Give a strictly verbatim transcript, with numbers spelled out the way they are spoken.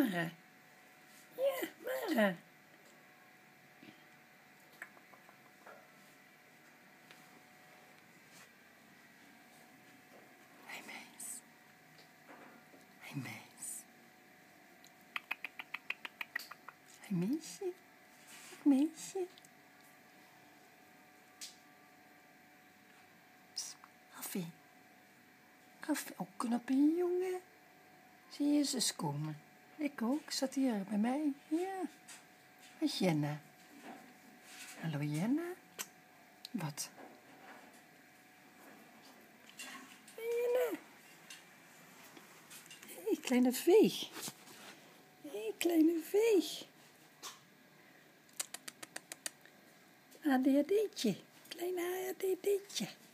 Mara. Ja, Mara. Hey meis. Hey meis. Hey meisje. Meisje. Affie. Affie. Oh, knappe jongen. Zie je ze komen? Ik ook. Zat hier bij mij. Ja. Met Jenna. Hallo Jenna. Wat? Jenna. Hé, hey, kleine veeg. Hé, hey, kleine veeg. A D H D'tje. Kleine A D H'tje.